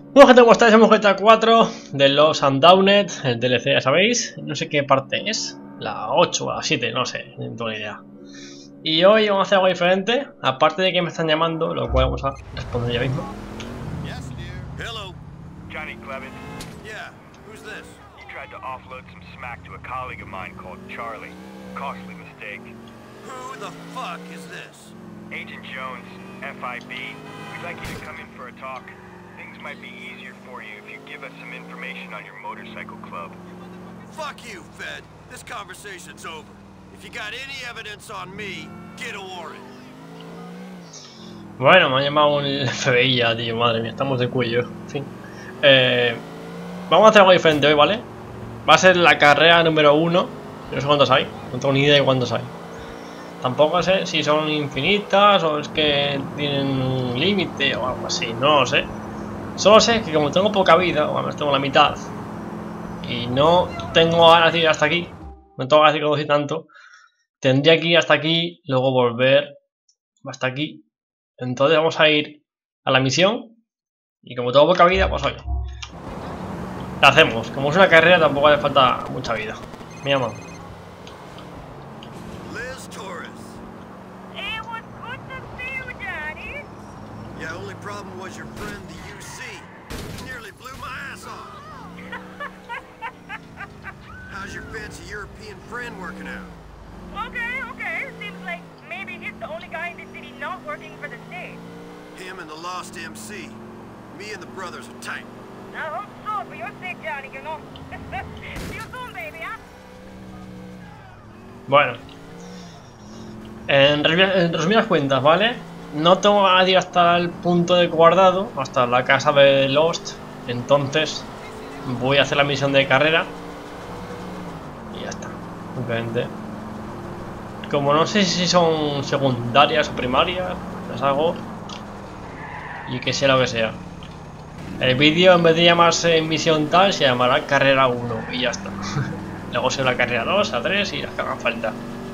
Bueno, gente, ¿cómo estáis? Hemos GTA 4 de Lost and Damned, el DLC, ya sabéis. No sé qué parte es, la 8 o la 7, no sé, no tengo ni idea. Y hoy vamos a hacer algo diferente, aparte de que me están llamando, lo cual vamos a responder ya mismo. Yes, dear. Hello. Johnny Clevin, Yeah, who's this? you tried to offload some smack to a colleague of mine called Charlie. Costly mistake. Who the fuck is this? Agent Jones, FIB, we'd like you to come in for a talk. Things might be easier for you if you give us some information on your motorcycle club. Fuck you, Fed. This conversation's over. If you got any evidence on me, get a warrant. Bueno, me ha llamado el FBI ya, tío, madre mía, estamos de cuello. En fin. Vamos a hacer algo diferente hoy, ¿vale? Va a ser la carrera número 1. No sé cuántos hay, no tengo ni idea de cuántos hay. Tampoco sé si son infinitas o es que tienen un límite o algo así, no lo sé. Solo sé que como tengo poca vida, o al menos tengo la mitad, y no tengo ganas de ir hasta aquí, no tengo ganas de conducir tanto, tendría que ir hasta aquí, luego volver hasta aquí. Entonces vamos a ir a la misión, y como tengo poca vida, pues oye, la hacemos. Como es una carrera, tampoco hace falta mucha vida. Me llaman. Liz Torres. It was good to see you, Daddy. Yeah, only problem was your friend, the UC. Nearly blew my ass off. How's your fancy European friend working out? Okay. Seems like maybe he's the only guy in the city not working for the state. Him and the Lost MC. Me and the brothers are tight. I hope so, for your sake, Johnny, you know. See you soon, baby, huh? Bueno, en resumidas cuentas, ¿vale? No tengo ganas de ir hasta el punto de guardado, hasta la casa de Lost. Entonces voy a hacer la misión de carrera y ya está, simplemente. Como no sé si son secundarias o primarias, las hago y que sea lo que sea. El vídeo, en vez de llamarse misión tal, se llamará carrera 1 y ya está. Luego será la carrera 2, a 3 y las que hagan falta.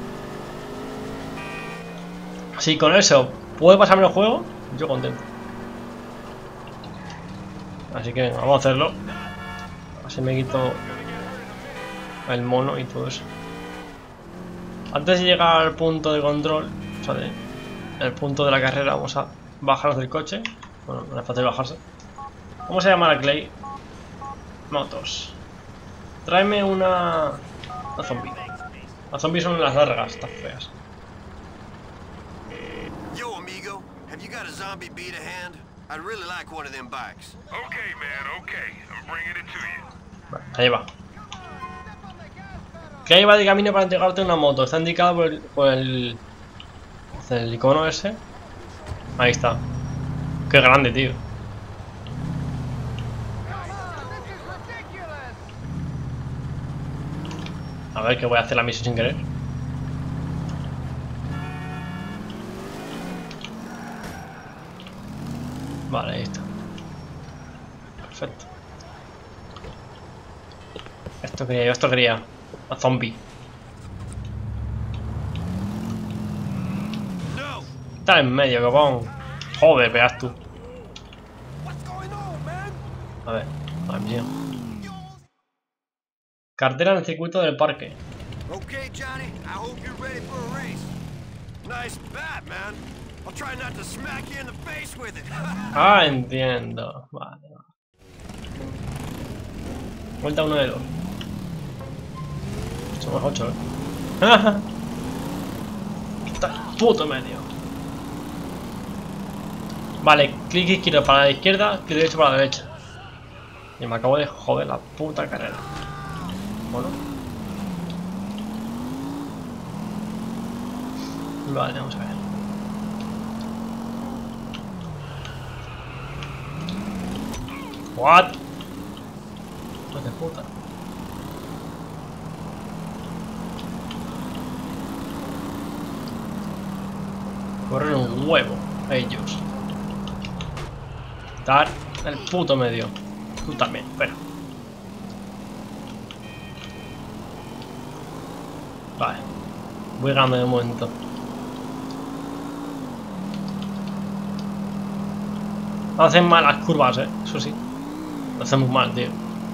Si con eso puedo pasarme el juego, yo contento. Así que venga, vamos a hacerlo. Así me quito el mono y todo eso. Antes de llegar al punto de control, o sea, el punto de la carrera, vamos a bajarnos del coche. Bueno, no es fácil bajarse. Vamos a llamar a Clay. Motos. Tráeme una zombie. Las zombies son las largas, estas feas. Yo, amigo, have you got a zombie beat a hand? I'd really like one of them bikes. Okay, man, okay. I'm bringing it to you. Vale, ahí va. Clay va de camino para entregarte una moto. Está indicado por el icono ese. Ahí está. Qué grande, tío. A ver, que voy a hacer la misión sin querer. Vale, ahí está. Perfecto. Esto quería. A zombie. No! Está en medio, copón. Joder, veas tú. A ver, la misión. Cartera en el circuito del parque. Okay, Johnny, I hope you're ready for a race. Nice bat, man. I'll try not to smack you in the face with it. Ah, entiendo. Vale. Vuelta 1 de 2. Somos 8, Está el puto medio. Vale, clic izquierdo para la izquierda, clic derecho para la derecha. Y me acabo de joder la puta carrera. Bueno. Vale, vamos a ver. What? Hijo de puta. Corren un huevo ellos. Dar el puto medio. Tú también, espera. Vale. Voy ganando de momento. Hacen malas curvas, eso sí. Lo hacemos mal, tío.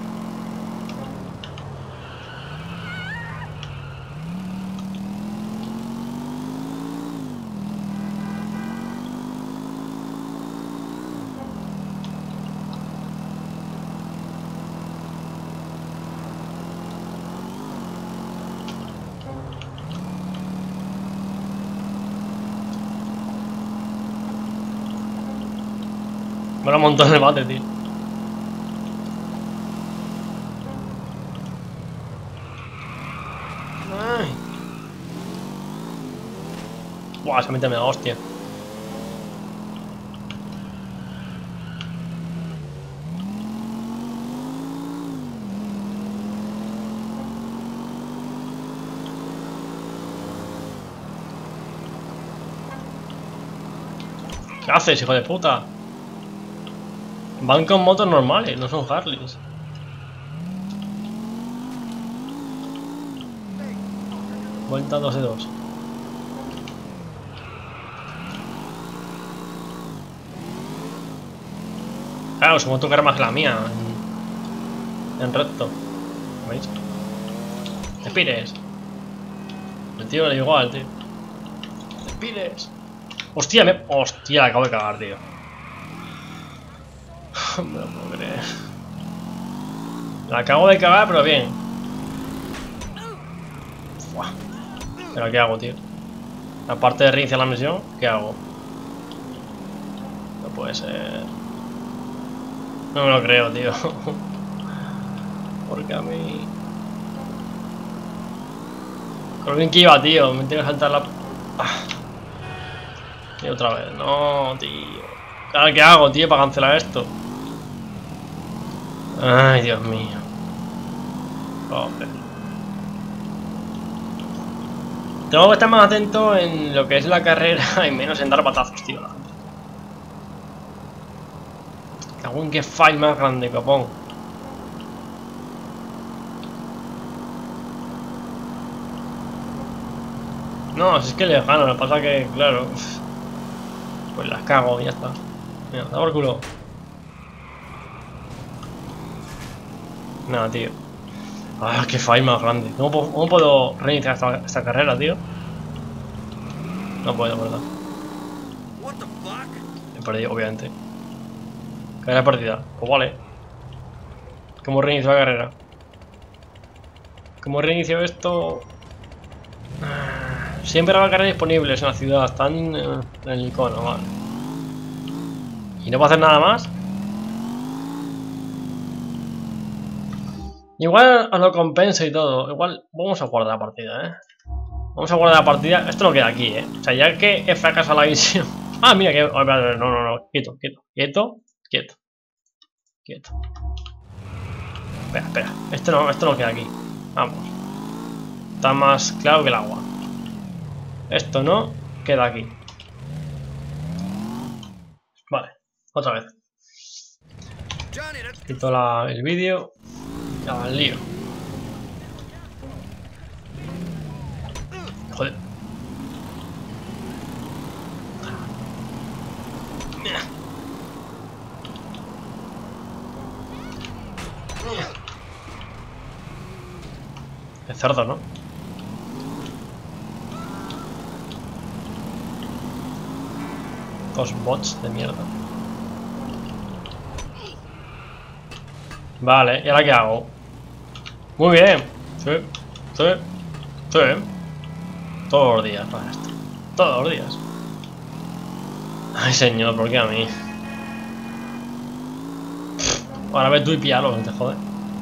Me lo montón de bate, tío. Ay. Buah, se mete media hostia. ¿Qué haces, hijo de puta? Van con motos normales, no son Harleys. Vuelta 2 de 2. Claro, su moto carga más que la mía. En recto. ¿Veis? Te pires. El tío le da igual, tío. Te pires. Hostia, hostia, la acabo de cagar, tío. No me lo puedo creer. La acabo de cagar, pero bien. Uah. Pero ¿qué hago, tío? Aparte de reiniciar la misión, ¿qué hago? No puede ser. No me lo creo, tío. Porque a mí... Con lo bien que iba, tío. Me tengo que saltar la... Ah. Y otra vez. No, tío. Ahora, ¿qué hago, tío, para cancelar esto? Ay, Dios mío. Joder. Tengo que estar más atento en lo que es la carrera y menos en dar batazos, tío. Cago en qué fight más grande, capón. No, si es que le gano, lo que pasa que, claro. Pues las cago y ya está. Mira, da por culo. Nada, tío. Ah, qué fight más grande. ¿Cómo puedo reiniciar esta carrera, tío? No puedo, ¿verdad? He perdido, obviamente. Carrera perdida. Pues vale. ¿Cómo reinicio la carrera? ¿Cómo reinicio esto? Siempre habrá carreras disponibles en la ciudad. Están en el icono, vale. ¿Y no puedo hacer nada más? Igual os lo compensa y todo. Igual vamos a guardar la partida, ¿eh? Vamos a guardar la partida. Esto no queda aquí, ¿eh? O sea, ya que he fracasado la misión. Ah, mira que... No. Quieto. Espera. Esto no queda aquí. Vamos. Está más claro que el agua. Esto no queda aquí. Vale. Otra vez. Quito el vídeo. Al lío. Joder. Mira. El cerdo, ¿no? Dos bots de mierda. Vale, ¿y ahora qué hago? Muy bien. Sí. Todos los días para esto. Todos los días. Ay, señor, ¿por qué a mí? Ahora ves tú y píalo, no te jodes.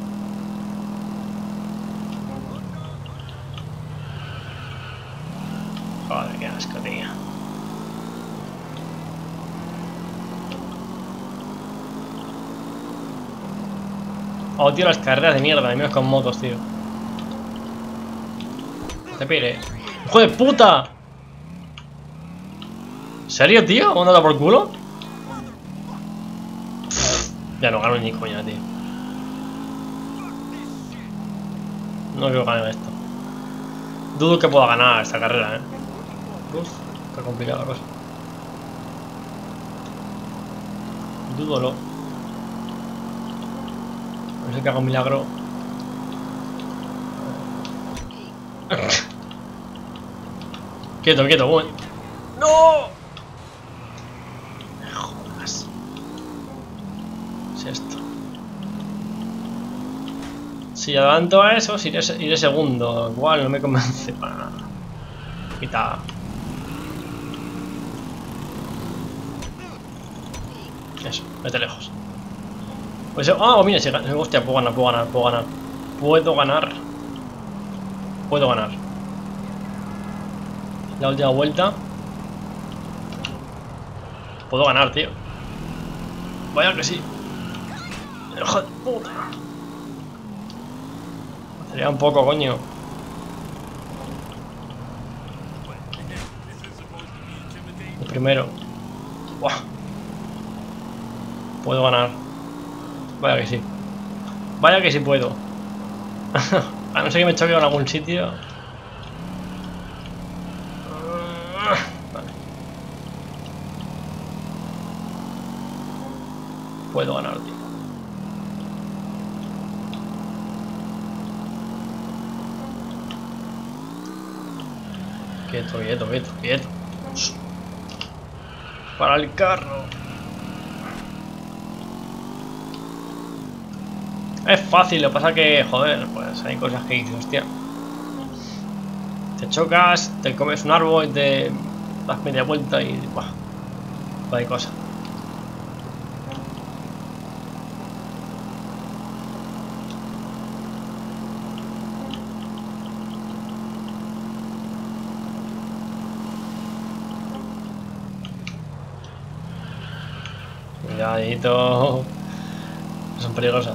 Joder, qué asco, tío. Oh, tío, las carreras de mierda, menos con motos, tío. Te pire. ¡Hijo de puta! ¿En serio, tío? ¿Vamos a dar por culo? Ya no gano ni coña, tío. No quiero ganar esto. Dudo que pueda ganar esta carrera, Uf, está complicada la cosa. Dúdolo. A ver si que hago un milagro. Quieto, quieto, buen. ¡No! Me jodas. ¿Qué es esto? Si adelanto a eso, iré segundo. Igual no me convence para nada. Quita. Eso, vete lejos. Pues mira, si hostia, puedo ganar. Puedo ganar. La última vuelta. Puedo ganar, tío. Vaya que sí. Hijo de puta. Sería un poco, coño. El primero. Buah. Puedo ganar. Vaya que sí. Vaya que sí puedo. A no ser que me choque en algún sitio. Vale. Puedo ganar, tío. Quieto, quieto, quieto, quieto. Para el carro. Es fácil, lo que pasa que, joder, pues hay cosas que dices, hostia. Te chocas, te comes un árbol y te das media vuelta y ¡buah! Hay cosas. Cuidadito. Son peligrosas.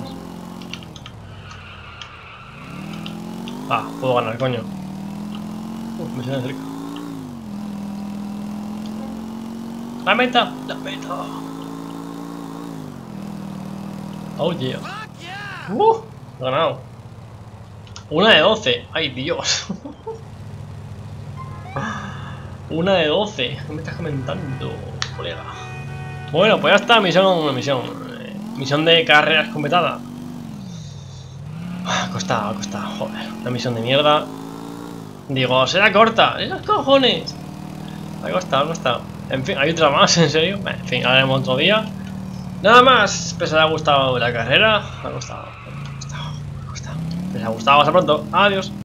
Ah, puedo ganar, coño. Me suena cerca. ¡La meta! ¡La meta! Oh, yeah. He ganado. 1 de 12. ¡Ay, Dios! 1 de 12. ¿Qué me estás comentando, colega? Bueno, pues ya está. Misión de carreras completada. Ha costado, joder. Una misión de mierda. Digo, será corta. ¡Esos cojones! Ha costado. En fin, hay otra más, en serio. En fin, haremos otro día. Nada más. Espero que os haya gustado la carrera. Me ha gustado. Si os ha gustado, hasta pronto. Adiós.